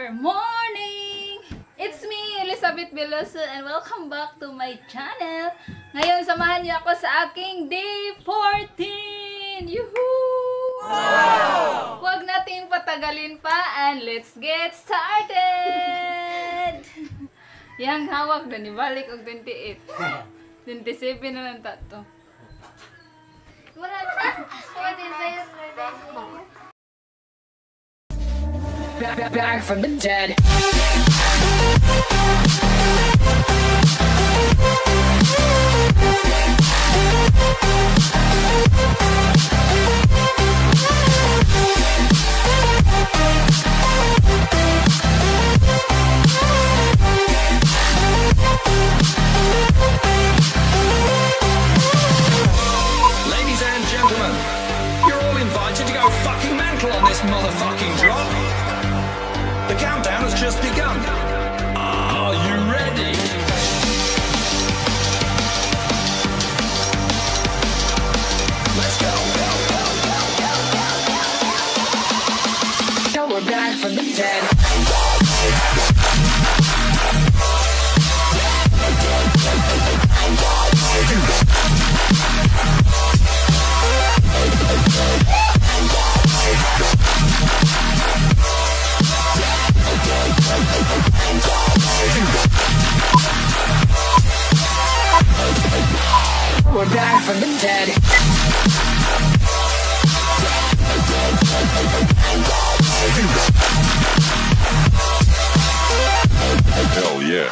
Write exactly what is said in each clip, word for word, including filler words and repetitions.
Good morning! It's me, Elizabeth Veloso, and welcome back to my channel. Ngayon, samahan niyo ako sa aking day fourteen! Yuhuu! Wow! Huwag nating patagalin pa, and let's get started! Yang hawak na nibalik og twenty-eight. twenty-seven na lang tato. Back, back from the dead. Ladies and gentlemen, you're all invited to go fucking mental on this motherfucking drop. The countdown has just begun. Are you ready? Let's go. Now we're back from the dead. We're back from the dead. Hell yeah.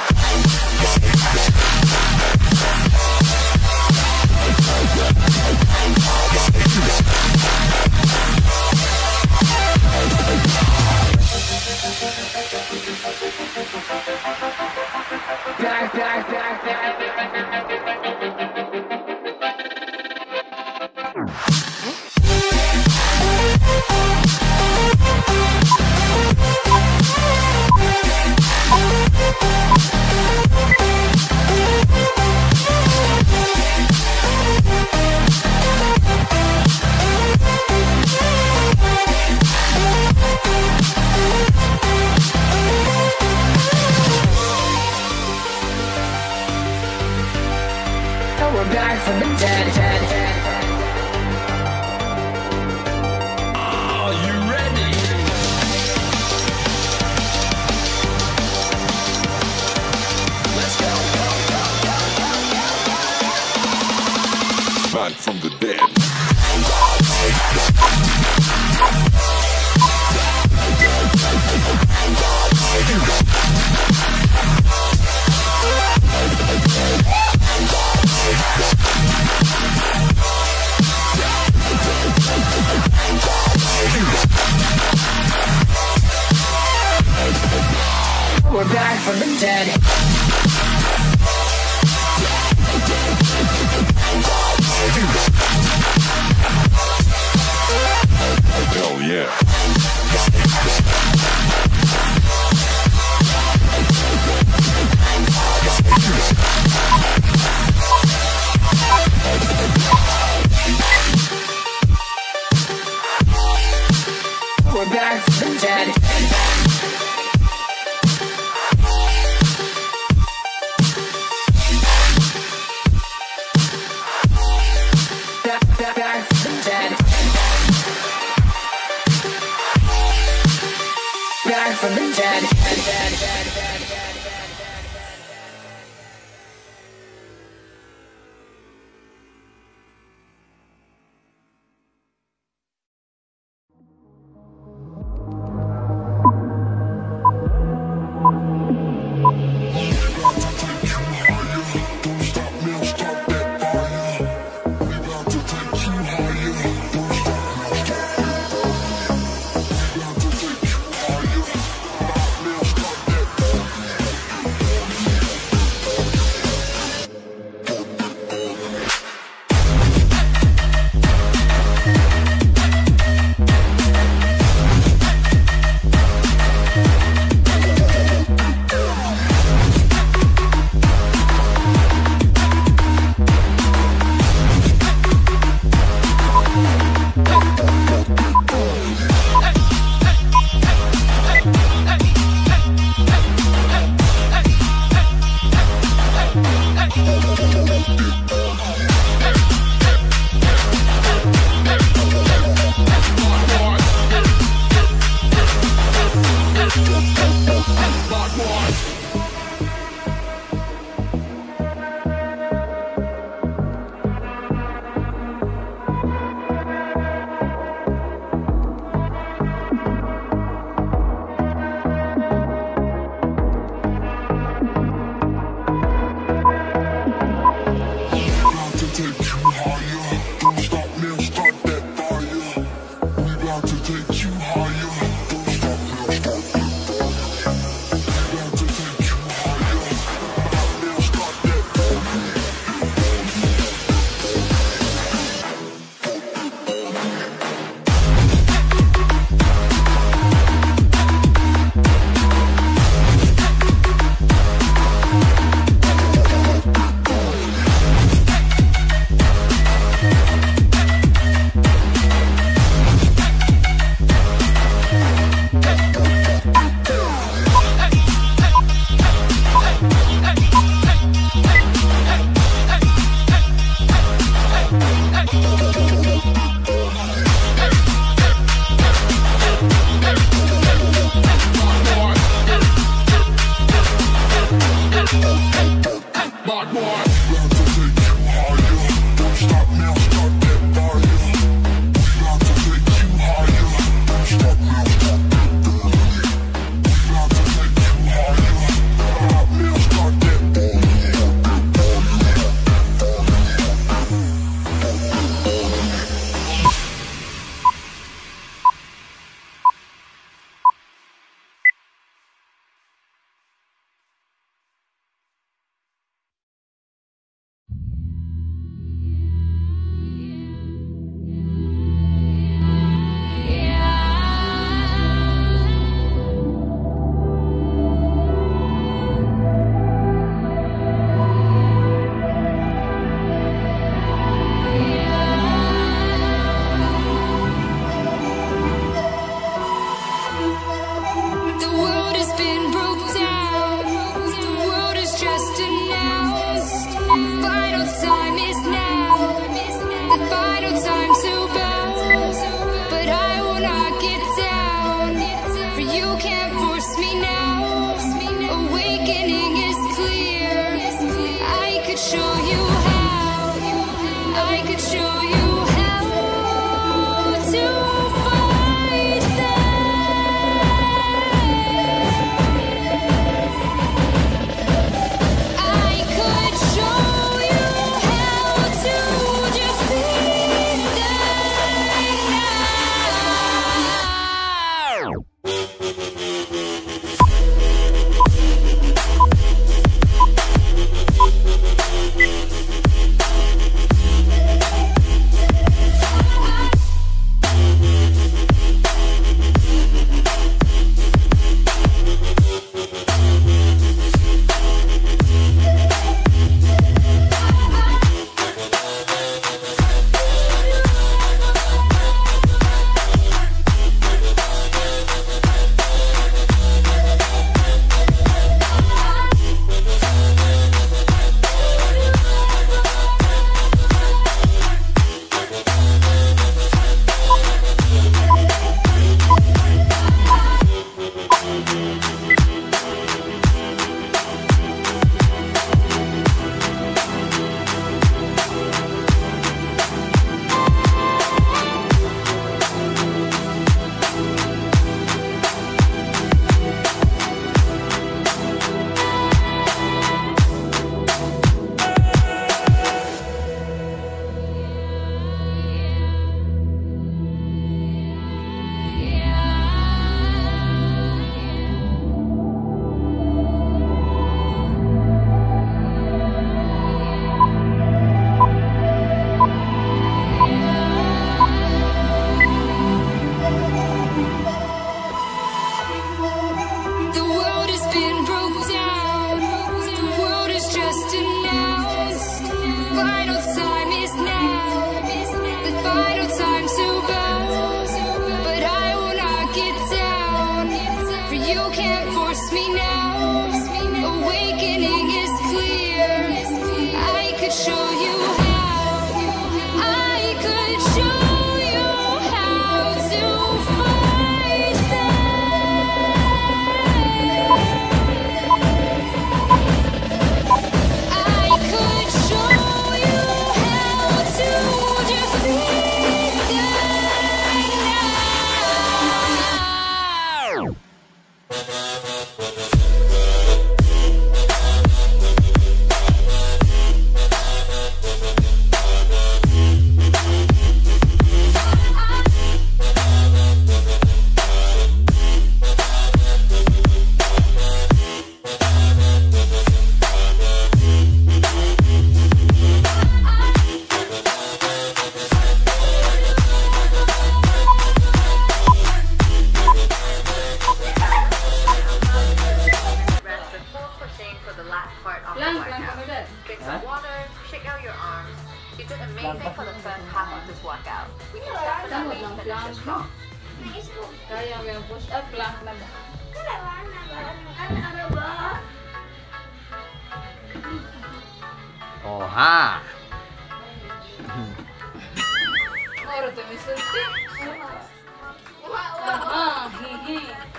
Back, back, back, back. We're back from the dead. dead, dead. Are you ready? Let's go. Back from the dead. We're back from the dead. Hell yeah. We're back from the dead. Back, back, back from the dead. Back from the dead. Dead, dead, dead, dead, dead, dead. can't force me now. Awakening is clear. I could show you how. I could show you how to fight them. I could show you how to just beat them now. Rest before pushing for the last part of the Lang, lang workout. kami din. Drink some water, shake out your arms. You did amazing for the first half of this workout. We can definitely Lang, finish lang. this strong. Kaya mo yung push up, plank na ba? Oha! Oro to, may sulti. Ah, hihi.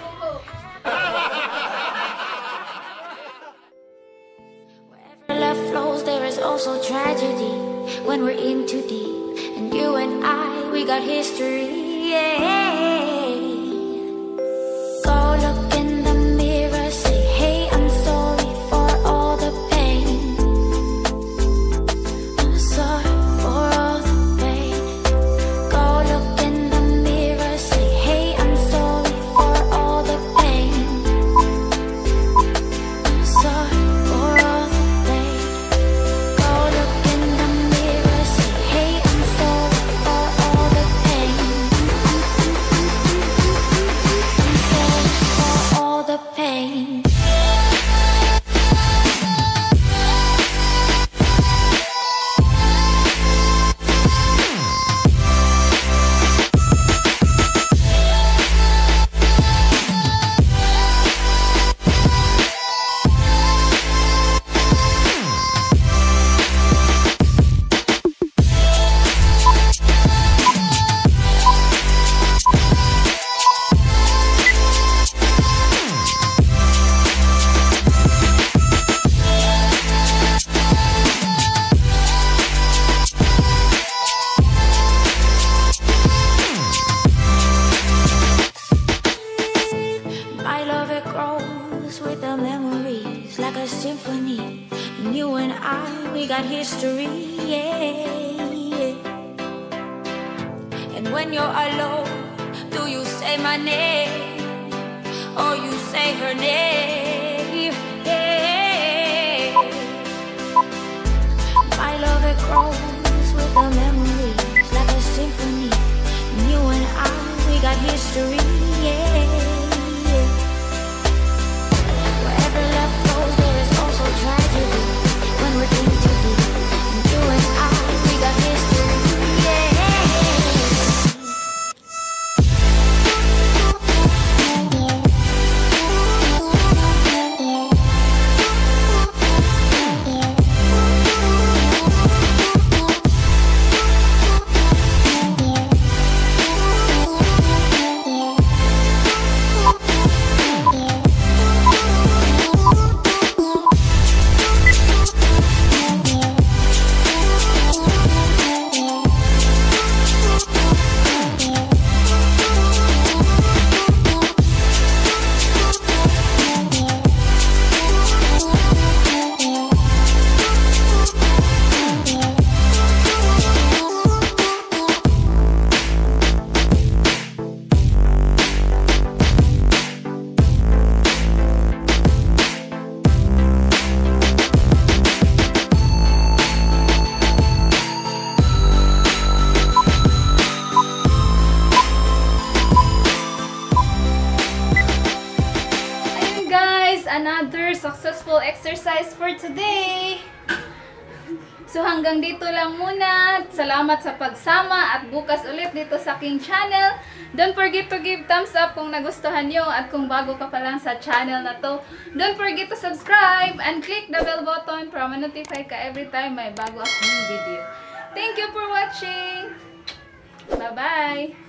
Wherever love flows, there is also tragedy when we're in too deep. And you and I, we got history. Yeah. Go look in the mirror, say, hey, I'm sorry for all the pain. I'm sorry for all the pain. Go look in the mirror, say, hey, I'm sorry for all the pain. I'm sorry for all the pain. Go look in the mirror, say, hey, I'm sorry for all the pain. I'm sorry for all the pain. My love, it grows with the memories like a symphony. And you and I, we got history, yeah. And when you're alone, do you say my name or you say her name? Yeah. My love, it grows with the memories like a symphony. And you and I, we got history, yeah. Wherever love goes, there is also tragedy when we're in too deep. And you and I, we got history, yeah. Another successful exercise for today. So hanggang dito lang muna. Salamat sa pagsama at bukas ulit dito sa aking channel. Don't forget to give thumbs up kung nagustuhan nyo at kung bago ka pa lang sa channel na to. Don't forget to subscribe and click the bell button para ma-notify ka every time may bago akong video. Thank you for watching! Bye-bye!